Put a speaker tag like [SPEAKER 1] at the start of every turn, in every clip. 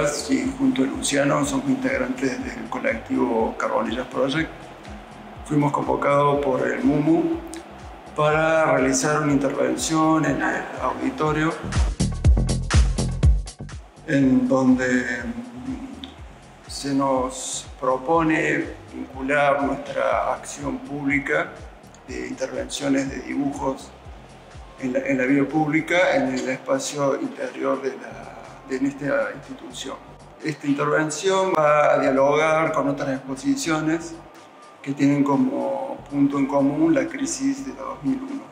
[SPEAKER 1] Nicolás y junto a Luciano somos integrantes del colectivo Carbonillas Project. Fuimos convocados por el MUMU para realizar una intervención en el auditorio en donde se nos propone vincular nuestra acción pública de intervenciones de dibujos en la vida pública en el espacio interior de esta institución. Esta intervención va a dialogar con otras exposiciones que tienen como punto en común la crisis de 2001.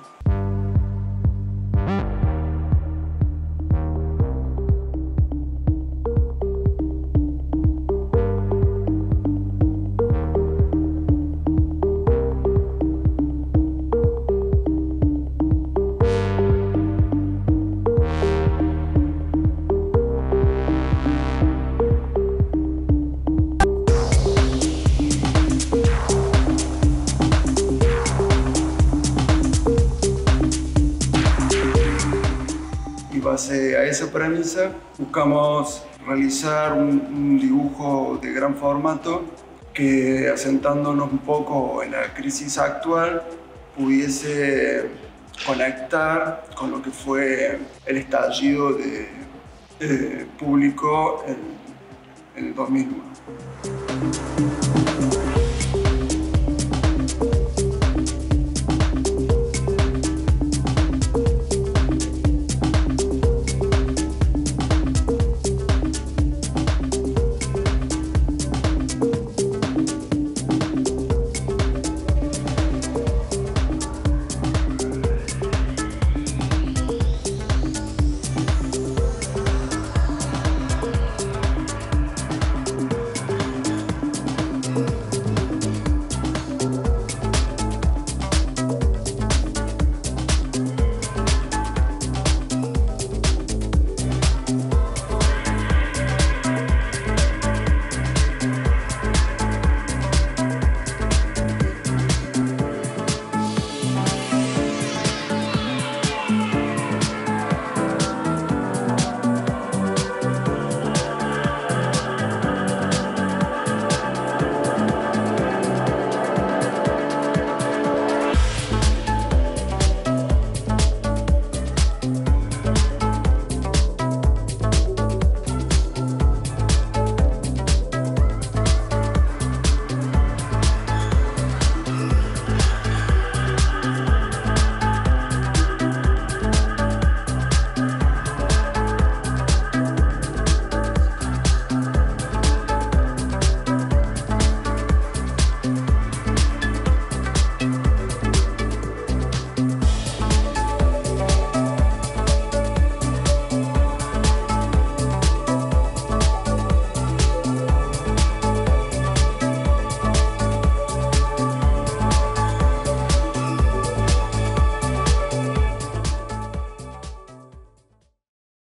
[SPEAKER 1] Y base a esa premisa, buscamos realizar un dibujo de gran formato que, asentándonos un poco en la crisis actual, pudiese conectar con lo que fue el estallido público en el 2001.